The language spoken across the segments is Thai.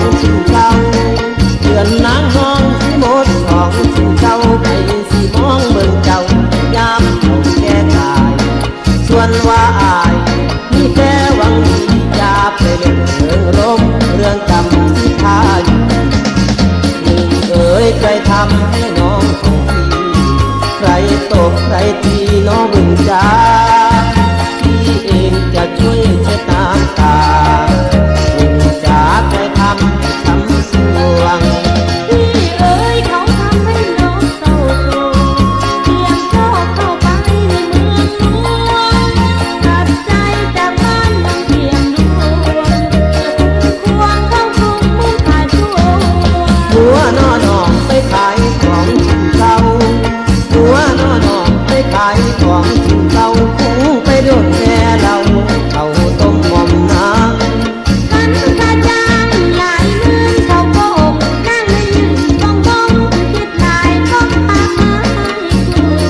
สู่เก่าเดือนนางห้องสิหมดของสู่เก่าไปสิมองเบิ่งเจ้ายามเขาแก่ตายส่วนว่าอายมีแต่หวังดีอย่าไปเล่นเรื่องลมเรื่องกรรมที่พาอยู่นี่เอ๋ยใครทำให้น้องของพี่ใครตกใครตีน้องบุญจ้าพี่เองจะช่วยเช็ดน้ำตาบุญจ้าใครทำให้ช้ำสวงพี่เอ๋ยเขาทำให้น้องเศร้าโศกเพียงเพราะเข้าไปในเมืองหลวงตัดใจจากบ้านบางเพียงดวงควงเข้ากรุงมุ่งขายทั่วหัวนอนองไปขายของชิ้นเก่าหัวนอนองไปขายของชิ้นเก่าคุ้งไปโดนแม่เราเขาต้มหม่อมน้ำมันกระจางหลายหมื่นเขาโกกนั่งไม่ยืนบ้องบ้องคิดหลายก็พามาให้กลุ่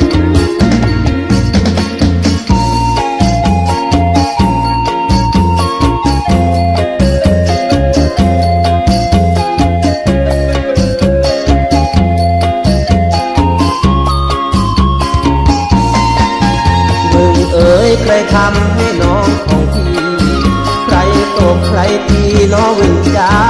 มึงเอ๋ยใครทำให้น้องของพี่ใครตกใครตีน้องวิญญา